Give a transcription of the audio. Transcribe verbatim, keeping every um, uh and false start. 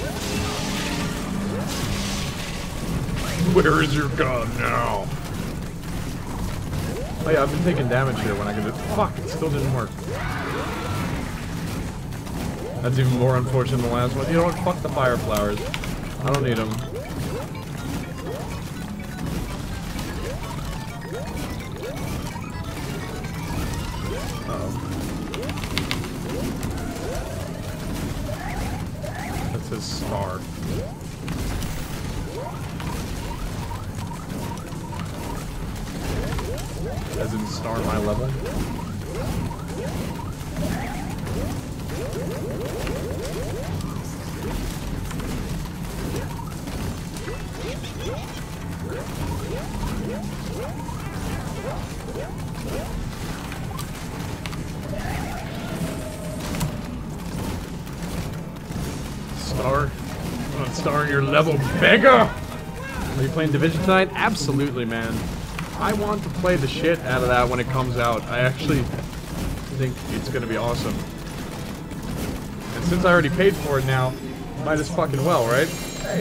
Where is your gun now? Oh yeah, I've been taking damage here when I get it. Fuck, it still didn't work. That's even more unfortunate than the last one. You know what? Fuck the fire flowers. I don't need them. Uh-oh. That's his star. As in star my level. Star? On star your level, beggar! Are you playing Division tonight? Absolutely, man. I want to play the shit out of that when it comes out. I actually think it's gonna be awesome. And since I already paid for it now, might as fucking well, right?